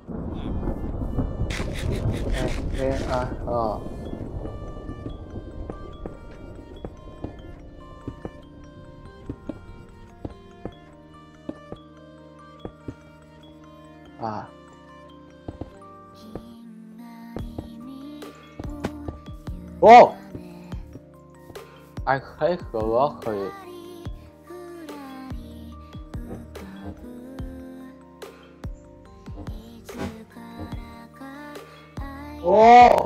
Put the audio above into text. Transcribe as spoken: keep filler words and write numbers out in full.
哎哎啊啊啊！哦，还可以可乐可以。哦。